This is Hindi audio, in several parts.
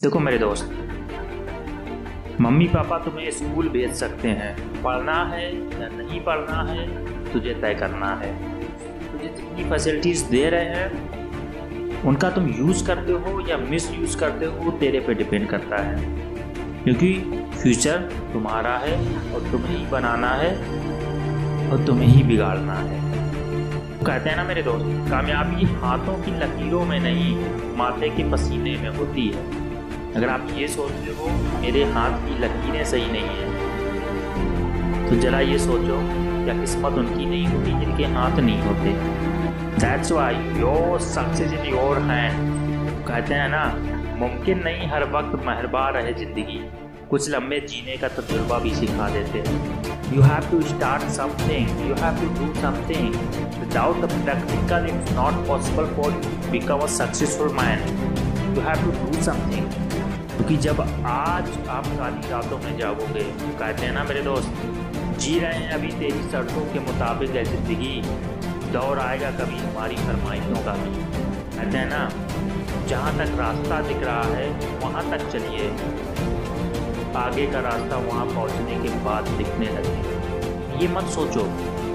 देखो मेरे दोस्त, मम्मी पापा तुम्हें स्कूल भेज सकते हैं, पढ़ना है या नहीं पढ़ना है तुझे तय करना है। तुझे जितनी फैसिलिटीज़ दे रहे हैं उनका तुम यूज़ करते हो या मिस यूज़ करते हो तेरे पे डिपेंड करता है, क्योंकि फ्यूचर तुम्हारा है और तुम्हें ही बनाना है और तुम्हें ही बिगाड़ना है। कहते हैं ना मेरे दोस्त, कामयाबी हाथों की लकीरों में नहीं माथे के पसीने में होती है। अगर आप ये सोचते हो मेरे हाथ की लकीरें सही नहीं है तो जरा ये सोचो क्या किस्मत उनकी नहीं होती जिनके हाथ नहीं होते। That's why your success in your hand। कहते हैं ना, मुमकिन नहीं हर वक्त मेहरबान रहे जिंदगी, कुछ लम्बे जीने का तजुर्बा भी सिखा देते हैं। You have to start something, you have to do something. Without the practical it's not possible for you to become a successful man. You have to do something। क्योंकि जब आज आप काली रातों में जागोगे, कहते हैं ना मेरे दोस्त, जी रहे हैं अभी तेरी शर्तों के मुताबिक है जिंदगी, दौर आएगा कभी हमारी फरमाइशों का भी। कहते हैं ना, जहाँ तक रास्ता दिख रहा है वहाँ तक चलिए, आगे का रास्ता वहाँ पहुँचने के बाद दिखने लगे। ये मत सोचो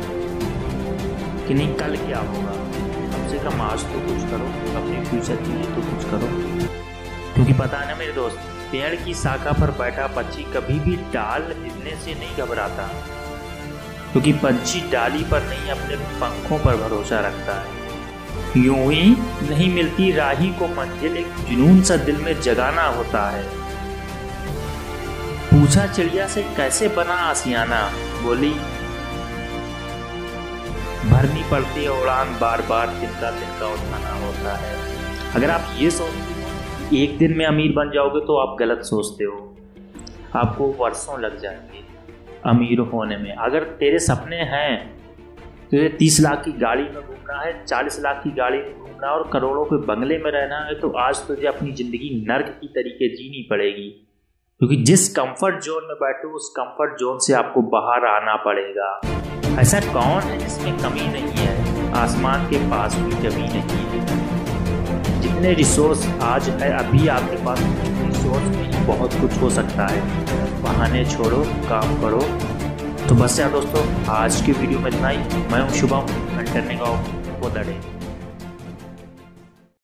कि नहीं कल क्या होगा, कम से कम आज तो कुछ करो, अपने फ्यूचर के लिए तो कुछ करो। क्योंकि पता है ना मेरे दोस्त, पेड़ की शाखा पर बैठा पक्षी कभी भी डाल हिलने से नहीं घबराता, क्योंकि पंछी डाली पर नहीं अपने पंखों पर भरोसा रखता है। यूं ही नहीं मिलती राही को मंजिल, एक जुनून सा दिल में जगाना होता है। पूछा चिड़िया से कैसे बना आसियाना, बोली भरनी पड़ती है उड़ान, बार बार तिनका तिनका उठाना होता है। अगर आप ये सोचते हो एक दिन में अमीर बन जाओगे तो आप गलत सोचते हो, आपको वर्षों लग जाएंगे अमीर होने में। अगर तेरे सपने हैं, तुझे 30 लाख की गाड़ी में घूमना है, 40 लाख की गाड़ी में घूमना है और करोड़ों के बंगले में रहना है, तो आज तुझे अपनी ज़िंदगी नर्क की तरीके जीनी पड़ेगी। क्योंकि जिस कंफर्ट जोन में बैठे हो उस कंफर्ट जोन से आपको बाहर आना पड़ेगा। ऐसा कौन है जिसमें कमी नहीं है, आसमान के पास भी जमी नहीं है। जितने रिसोर्स आज है अभी आपके पास, रिसोर्स में ही बहुत कुछ हो सकता है। बहाने छोड़ो, काम करो। तो बस यार दोस्तों, आज की वीडियो में इतना ही। मैं हूँ Shubham, continuing of the day.